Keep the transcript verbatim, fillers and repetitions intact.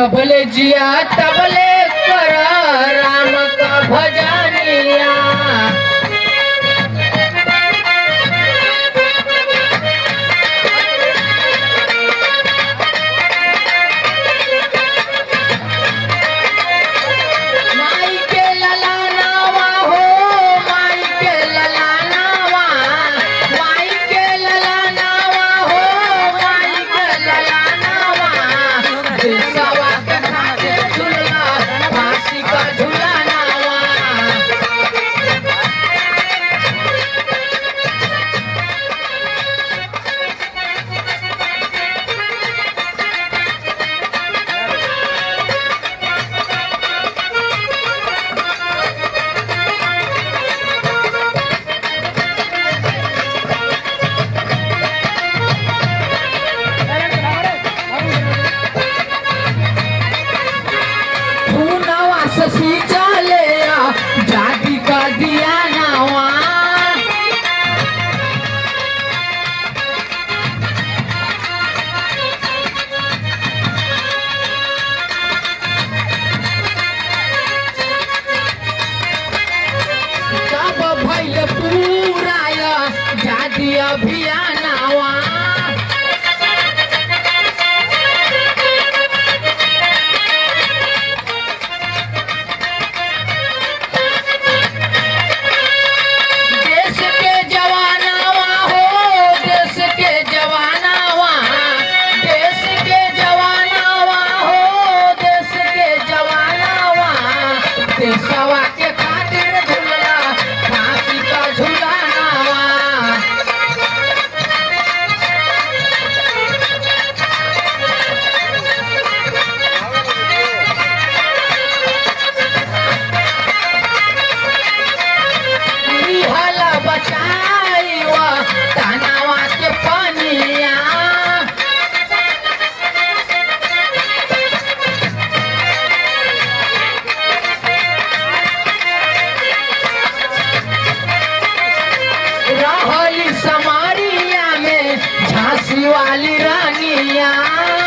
जबले जिया तबले कर राम का भजनिया। माई के ललानावा हो माई के ललानावा माई के ललानावा हो माई के ललानावा दिलवा के खातिर झूला फांसी का झूलानावा। ससी चले जाति का दिया नावा। तब भैल पूरा जाति अभियानवा। देशवा के खातिर झूला फांसी का झूलानावा। निहला बचाई वा तनावा के पनिया। रहली समारिया में झांसी वाली रानिया।